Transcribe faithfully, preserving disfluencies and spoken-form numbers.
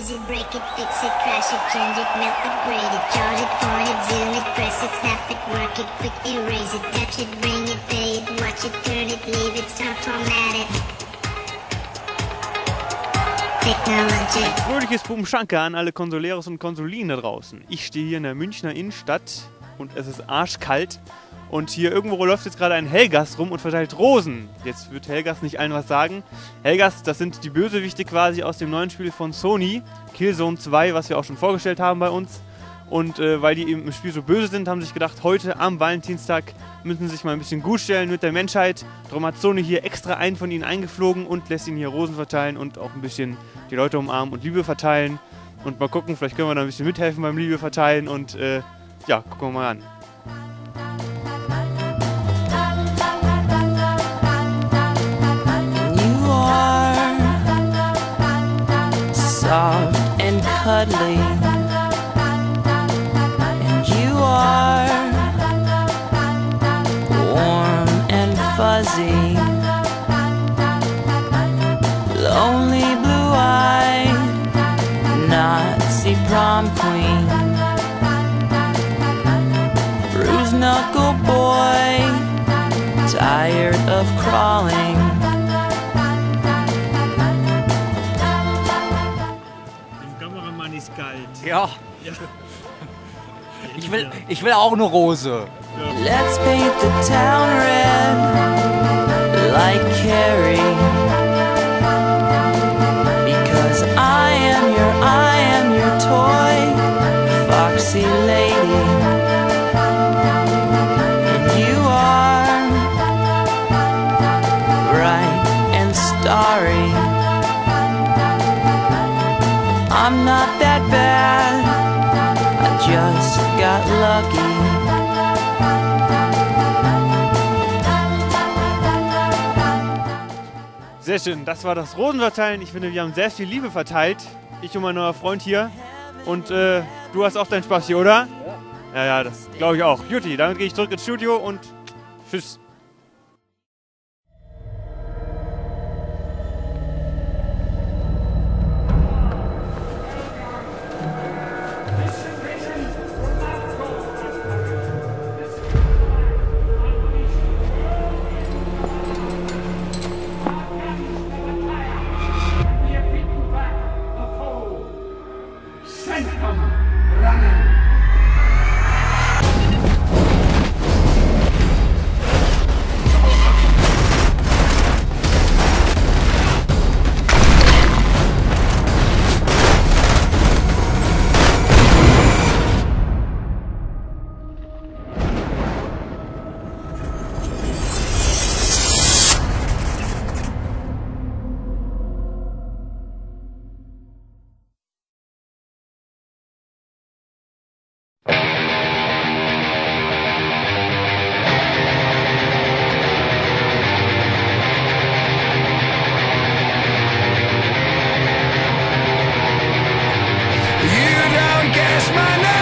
use it, break it, fix it, crash it, change it, melt, upgrade it, charge it, point it, zoom it, press it, snap it, work it, quick erase it, touch it, bring it, pay it, watch it, turn it, leave it, start, format it. Technology. Fröhliches Bumschanke an alle Konsoleros und Konsolinen da draußen. Ich stehe hier in der Münchner Innenstadt und es ist arschkalt. Und hier irgendwo läuft jetzt gerade ein Helgas rum und verteilt Rosen. Jetzt wird Helgas nicht allen was sagen. Helgas, das sind die Bösewichte quasi aus dem neuen Spiel von Sony, Killzone zwei, was wir auch schon vorgestellt haben bei uns. Und äh, weil die eben im Spiel so böse sind, haben sie sich gedacht, heute am Valentinstag müssen sie sich mal ein bisschen gut stellen mit der Menschheit. Darum hat Sony hier extra einen von ihnen eingeflogen und lässt ihnen hier Rosen verteilen und auch ein bisschen die Leute umarmen und Liebe verteilen. Und mal gucken, vielleicht können wir da ein bisschen mithelfen beim Liebe verteilen. Und äh, ja, gucken wir mal an. Soft and cuddly, and you are warm and fuzzy, lonely blue-eyed Nazi prom queen, bruised knuckle boy, tired of crawling. Ja. Ich will, ich will auch eine Rose. Let's paint the town red like Carrie, because I am your, I am your toy, foxy lady, and you are bright and starry. I'm not that bad, I just got lucky. Sehr schön, das war das Rosenverteilen. Ich finde, wir haben sehr viel Liebe verteilt. Ich und mein neuer Freund hier. Und äh, du hast auch deinen Spaß hier, oder? Ja. Ja, ja, das glaube ich auch. Juti, damit gehe ich zurück ins Studio und tschüss. You don't guess my name.